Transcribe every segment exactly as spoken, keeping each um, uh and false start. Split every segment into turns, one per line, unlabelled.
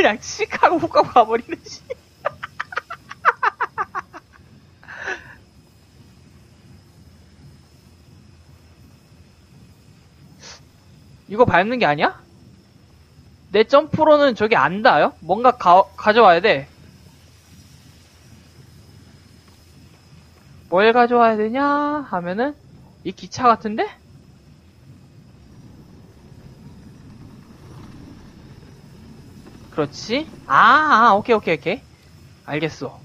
그냥 칙 하고 훅 가고 가버리네, 씨. 이거 밟는 게 아니야? 내 점프로는 저기 안 닿아요? 뭔가 가, 가져와야 돼. 뭘 가져와야 되냐 하면은 이 기차 같은데? 그렇지. 아, 아 오케이 오케이 오케이 알겠어.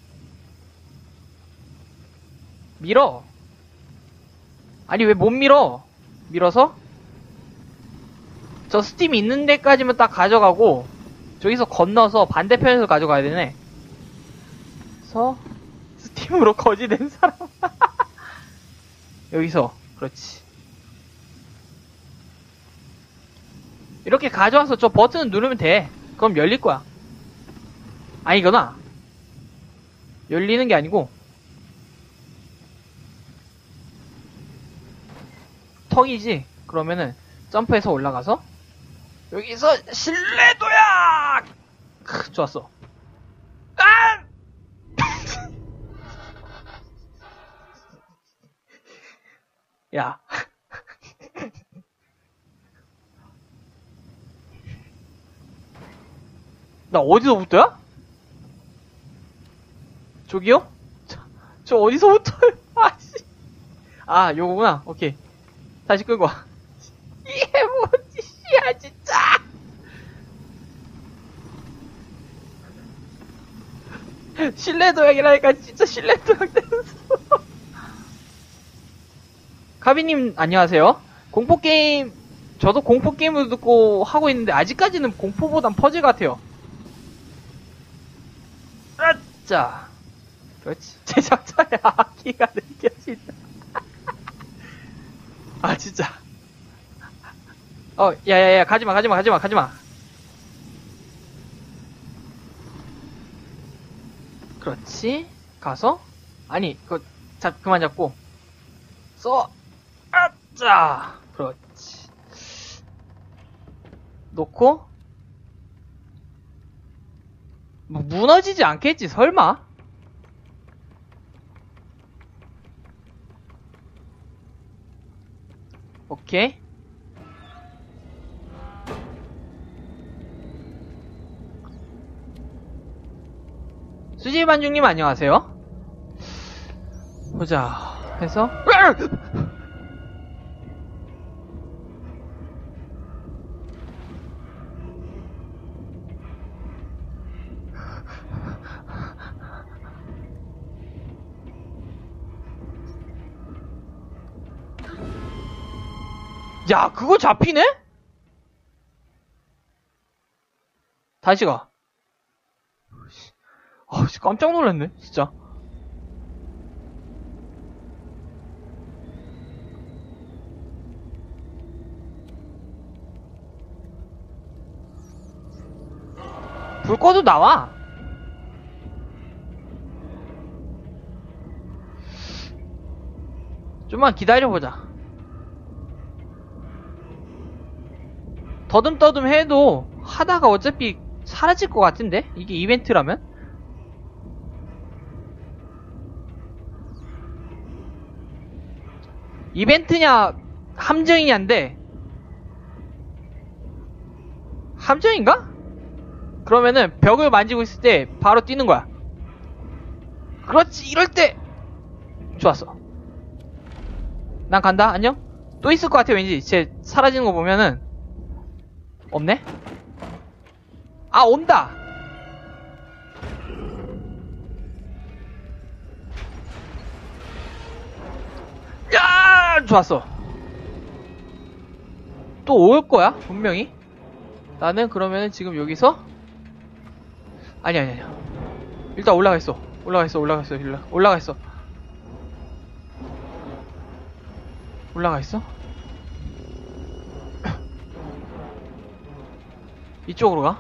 밀어. 아니 왜 못 밀어? 밀어서 저 스팀 있는 데까지만 딱 가져가고 저기서 건너서 반대편에서 가져가야 되네. 그래서 스팀으로 거지된 사람 여기서 그렇지. 이렇게 가져와서 저 버튼을 누르면 돼. 그럼 열릴 거야. 아니구나. 열리는 게 아니고 턱이지. 그러면은 점프해서 올라가서 여기서 신뢰도야! 크, 좋았어. 아! 야. 나 어디서부터야? 저기요? 저, 저 어디서부터요? 아씨. 아, 요거구나. 오케이. 다시 끌고 와. 이게 뭐지, 씨야, 진짜! 신뢰도약이라니까, 진짜 신뢰도약 됐어. 카비님, 안녕하세요. 공포게임, 저도 공포게임을 듣고 하고 있는데, 아직까지는 공포보단 퍼즐 같아요. 자, 그렇지. 제작자의 악기가 느껴진다. 아, 진짜. 어, 야야야, 가지마, 가지마, 가지마, 가지마. 그렇지. 가서, 아니, 그, 잡, 그만 잡고. 써, 아, 자, 그렇지. 놓고, 뭐, 무너지지 않겠지, 설마? 오케이. 수지반중님 안녕하세요. 보자 해서 야, 그거 잡히네? 다시 가. 아, 깜짝 놀랐네, 진짜. 불 꺼도 나와. 좀만 기다려보자. 더듬더듬 해도 하다가 어차피 사라질 것 같은데? 이게 이벤트라면? 이벤트냐 함정이냐인데 함정인가? 그러면은 벽을 만지고 있을 때 바로 뛰는 거야. 그렇지. 이럴 때 좋았어. 난 간다. 안녕. 또 있을 것 같아 왠지. 쟤 사라지는 거 보면은 없네? 아, 온다. 야, 좋았어. 또 올 거야 분명히. 나는 그러면은 지금 여기서 아니 아니 아니 일단 올라가 있어. 올라가 있어. 올라가 있어. 올라가 있어. 올라가 있어. 이쪽으로 가.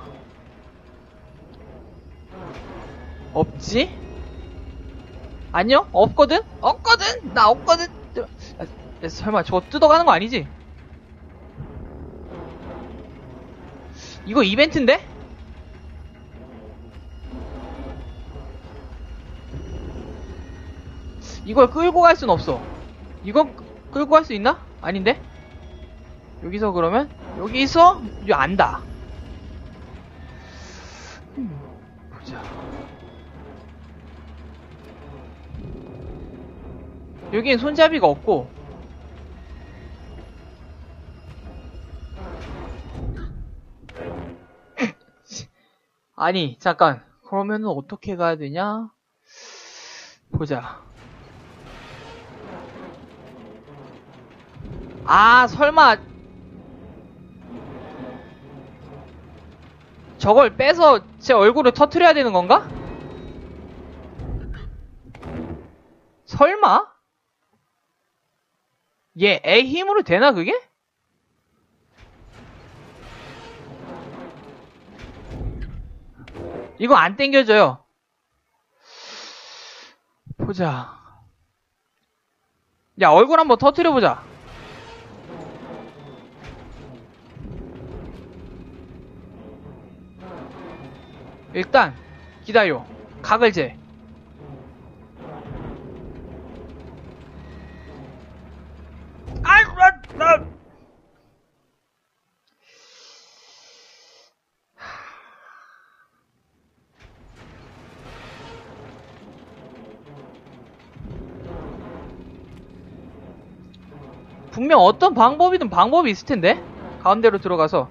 없지? 안녕? 없거든? 없거든? 나 없거든? 야, 설마 저거 뜯어가는 거 아니지? 이거 이벤트인데? 이걸 끌고 갈 순 없어. 이건 끌고 갈 수 있나? 아닌데? 여기서 그러면 여기서 이제 안다. 음, 보자. 여기엔 손잡이가 없고 아니 잠깐 그러면은 어떻게 가야 되냐? 보자. 아 설마 저걸 빼서 제 얼굴을 터트려야 되는 건가? 설마? 얘 애 힘으로 되나 그게? 이거 안 땡겨져요. 보자. 야 얼굴 한번 터트려보자. 일단 기다려. 각을 재. 아이고 나, 나. 분명 어떤 방법이든 방법이 있을 텐데 가운데로 들어가서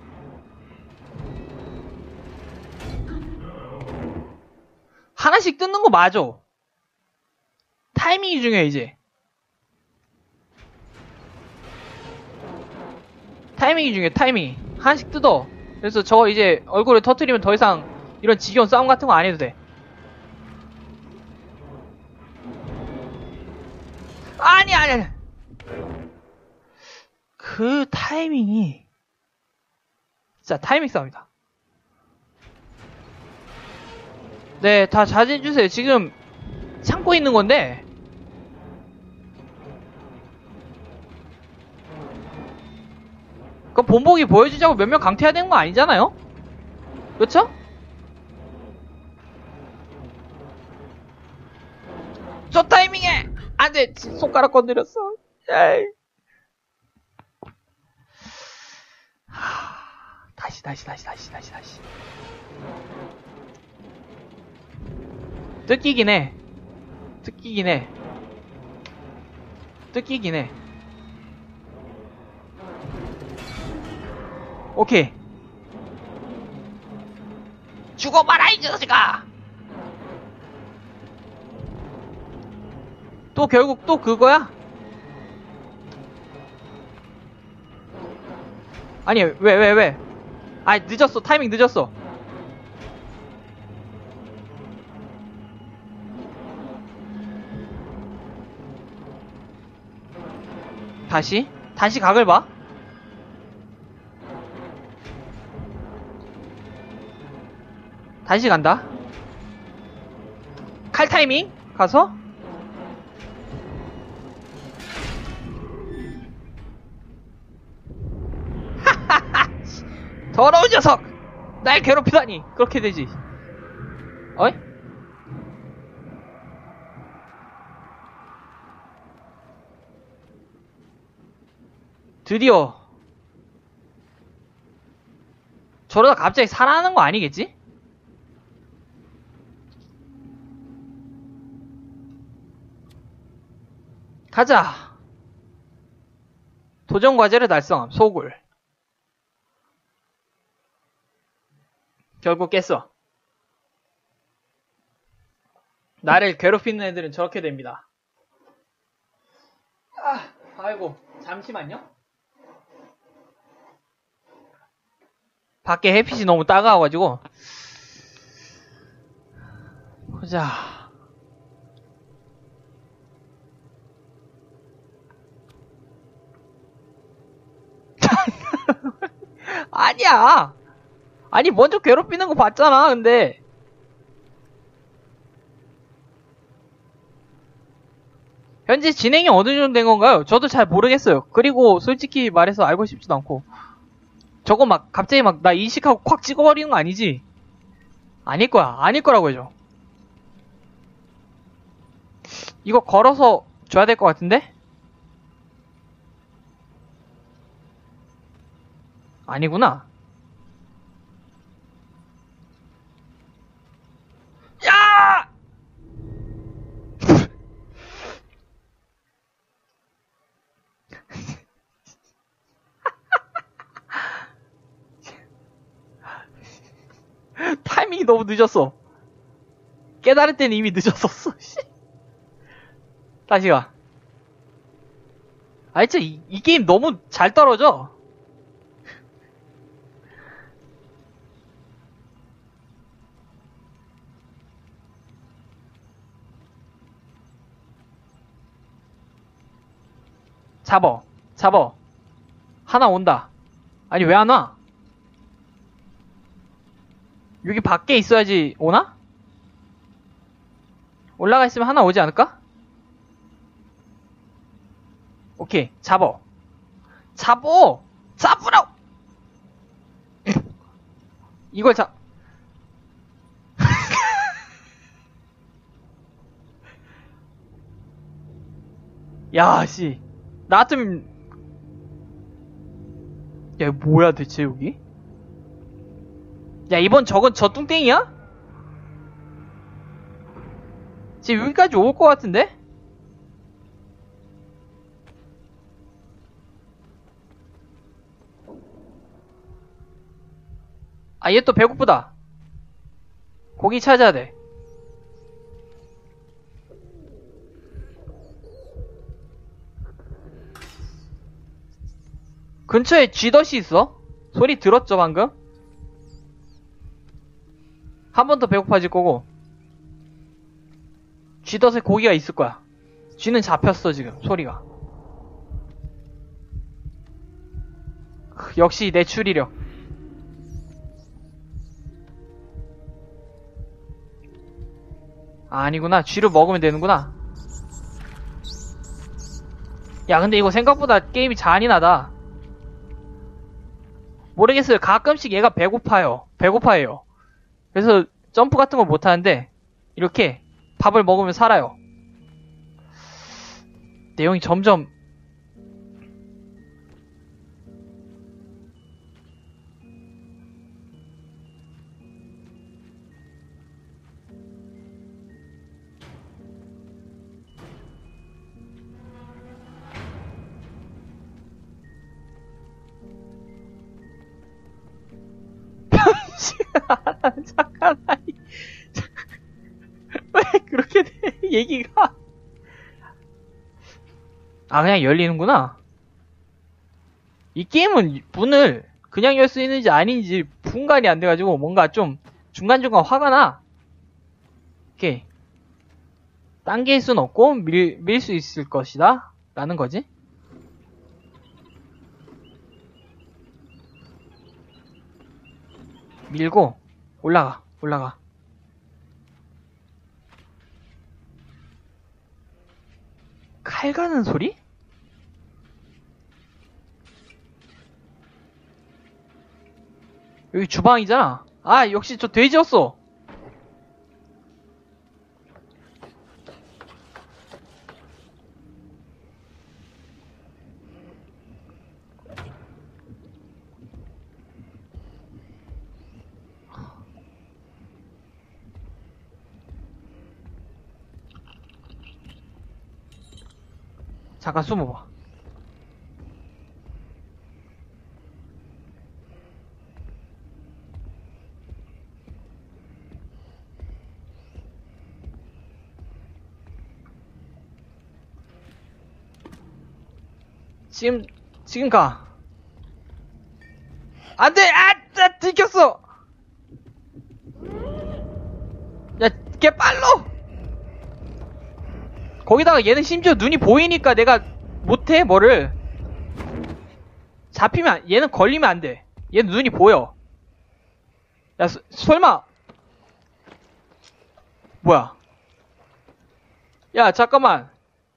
하나씩 뜯는 거 맞아. 타이밍이 중요해 이제. 타이밍이 중요해. 타이밍. 하나씩 뜯어. 그래서 저 이제 얼굴을 터트리면 더 이상 이런 지겨운 싸움 같은 거 안 해도 돼. 아니 아니 아니. 그 타이밍이 진짜 타이밍 싸움이다. 네, 다 자제해주세요. 지금 참고 있는 건데 그 본보기 보여주자고 몇몇 강퇴해야 되는 거 아니잖아요? 그렇죠? 저 타이밍에 안돼. 손가락 건드렸어. 에이. 하... 다시 다시 다시 다시 다시 다시 뜯기긴 해. 뜯기긴 해. 뜯기긴 해. 오케이. 죽어봐라 이 자식아. 또 결국 또 그거야? 아니 왜 왜 왜? 아니 늦었어. 타이밍 늦었어. 다시 다시 각을 봐. 다시 간다. 칼 타이밍 가서 더러운 녀석! 날 괴롭히다니! 그렇게 되지. 어이? 드디어 저러다 갑자기 살아나는 거 아니겠지? 가자. 도전 과제를 달성함. 소굴. 결국 깼어. 나를 괴롭히는 애들은 저렇게 됩니다. 아, 아이고, 잠시만요. 밖에 햇빛이 너무 따가워가지고. 보자. 아니야. 아니 먼저 괴롭히는 거 봤잖아. 근데 현재 진행이 어느 정도 된 건가요? 저도 잘 모르겠어요. 그리고 솔직히 말해서 알고 싶지도 않고. 저거 막 갑자기 막 나 인식하고 콱 찍어버리는 거 아니지? 아닐 거야. 아닐 거라고 해줘. 이거 걸어서 줘야 될 것 같은데? 아니구나. 야! 타이밍이 너무 늦었어. 깨달을 때는 이미 늦었었어. 다시 가. 아, 진짜 이, 이 게임 너무 잘 떨어져. 잡어. 잡어. 하나 온다. 아니, 왜 안 와? 여기 밖에 있어야지 오나? 올라가 있으면 하나 오지 않을까? 오케이. 잡어. 잡어! 잡으라고! 이걸 잡, 야, 씨. 나 같으면, 야, 이거 뭐야, 대체, 여기? 야, 이번 저건 저 뚱땡이야? 지금 여기까지 올 것 같은데? 아, 얘 또 배고프다. 고기 찾아야 돼. 근처에 쥐덫이 있어? 소리 들었죠, 방금? 한 번 더 배고파질 거고. 쥐덫에 고기가 있을 거야. 쥐는 잡혔어, 지금, 소리가. 역시 내 추리력. 아, 아니구나. 쥐를 먹으면 되는구나. 야, 근데 이거 생각보다 게임이 잔인하다. 모르겠어요. 가끔씩 얘가 배고파요. 배고파해요. 그래서 점프 같은 거 못하는데 이렇게 밥을 먹으면 살아요. 내용이 점점 잠깐만. 왜 그렇게 돼? 얘기가. 아, 그냥 열리는구나. 이 게임은 문을 그냥 열 수 있는지 아닌지 분간이 안 돼가지고 뭔가 좀 중간중간 화가 나. 이렇게 당길 순 없고 밀, 밀 수 있을 것이다 라는 거지. 밀고 올라가 올라가. 칼 가는 소리? 여기 주방이잖아. 아, 역시 저 돼지였어. 잠깐 숨어봐. 지금 지금 가. 안돼! 아! 나 들켰어! 야, 걔 빨로! 거기다가 얘는 심지어 눈이 보이니까 내가 못해, 뭐를. 잡히면, 안- 얘는 걸리면 안 돼. 얘는 눈이 보여. 야, 서, 설마. 뭐야. 야, 잠깐만.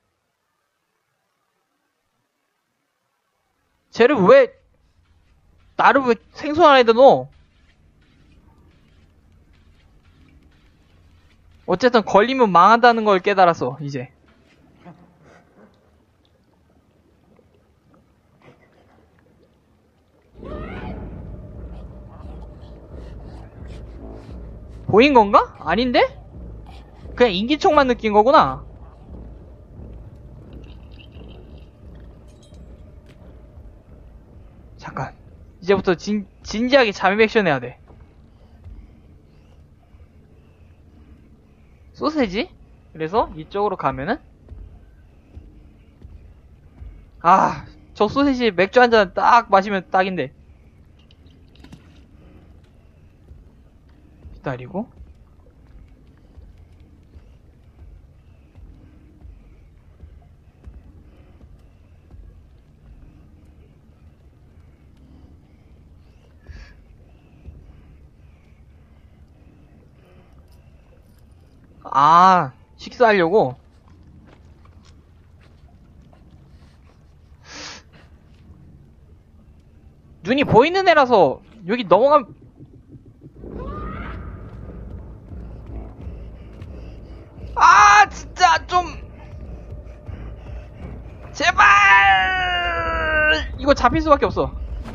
쟤를 왜, 나를 왜 생선 안에다 넣어? 어쨌든 걸리면 망한다는 걸 깨달았어, 이제. 보인 건가? 아닌데? 그냥 인기척만 느낀 거구나. 잠깐. 이제부터 진, 진지하게 잠입 액션 해야 돼. 소세지? 그래서 이쪽으로 가면은 아, 저 소세지 맥주 한 잔 딱 마시면 딱인데. 기다리고. 아, 식사하려고? 눈이 보이는 애라서 여기 넘어가면 아 진짜 좀 제발 이거 잡힐 수밖에 없어.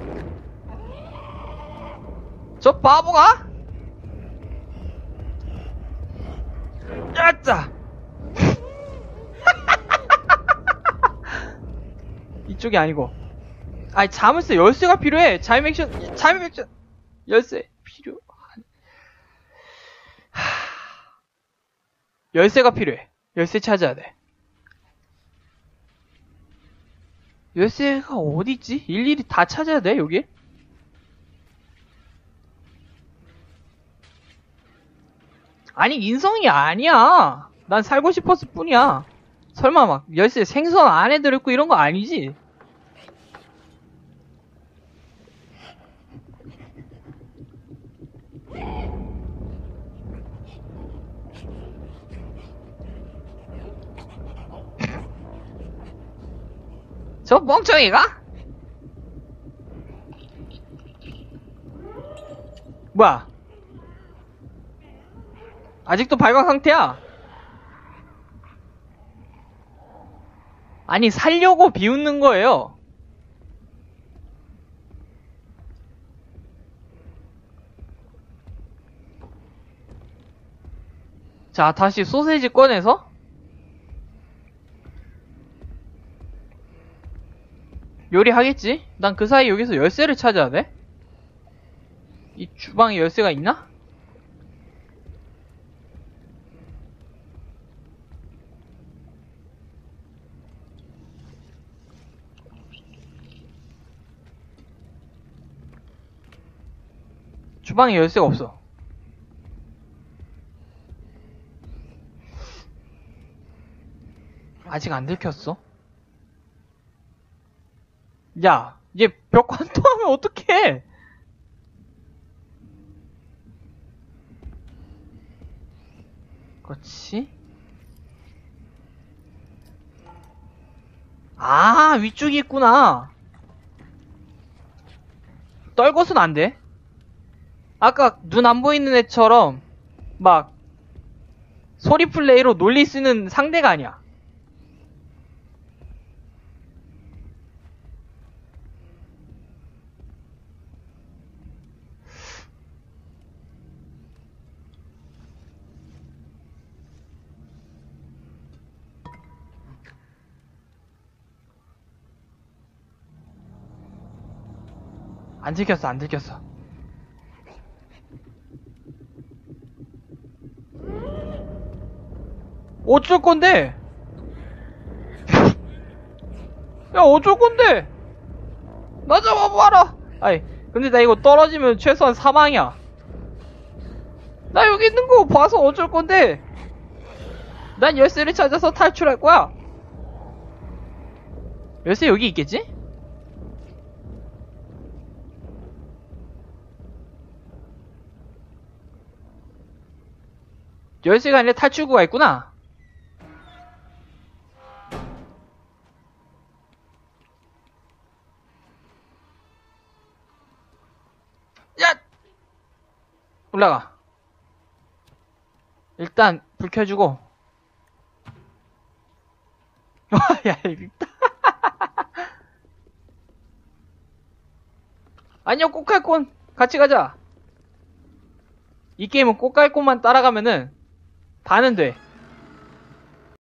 저 바보가? 야짜 이쪽이 아니고 아니 자물쇠 열쇠가 필요해. 잠입 액션 잠입 액션 열쇠 필요 하... 열쇠가 필요해. 열쇠 찾아야 돼. 열쇠가 어디있지? 일일이 다 찾아야 돼 여기? 아니 인성이 아니야. 난 살고 싶었을 뿐이야. 설마 막 열쇠 생선 안에 들어있고 이런 거 아니지? 저 멍청이가? 뭐야? 아직도 발광 상태야? 아니 살려고 비웃는 거예요. 자, 다시 소세지 꺼내서 요리하겠지? 난 그 사이 여기서 열쇠를 찾아야 돼? 이 주방에 열쇠가 있나? 주방에 열쇠가 없어. 아직 안 들켰어? 야, 얘 벽 관통하면 어떡해? 그렇지. 아, 위쪽이 있구나. 떨궈서는 안 돼. 아까 눈 안 보이는 애처럼 막 소리 플레이로 논리 쓰는 상대가 아니야. 안 들켰어, 안 들켰어. 어쩔 건데? 야, 어쩔 건데? 나 잡아봐라! 아이, 근데 나 이거 떨어지면 최소한 사망이야. 나 여기 있는 거 봐서 어쩔 건데? 난 열쇠를 찾아서 탈출할 거야. 열쇠 여기 있겠지? 열쇠가 아니라 탈출구가 있구나. 야! 올라가. 일단 불 켜주고. 야, 밉다. 안녕, 꼬칼콘. 같이 가자. 이 게임은 꽃갈꽃만 따라가면은 다는 돼.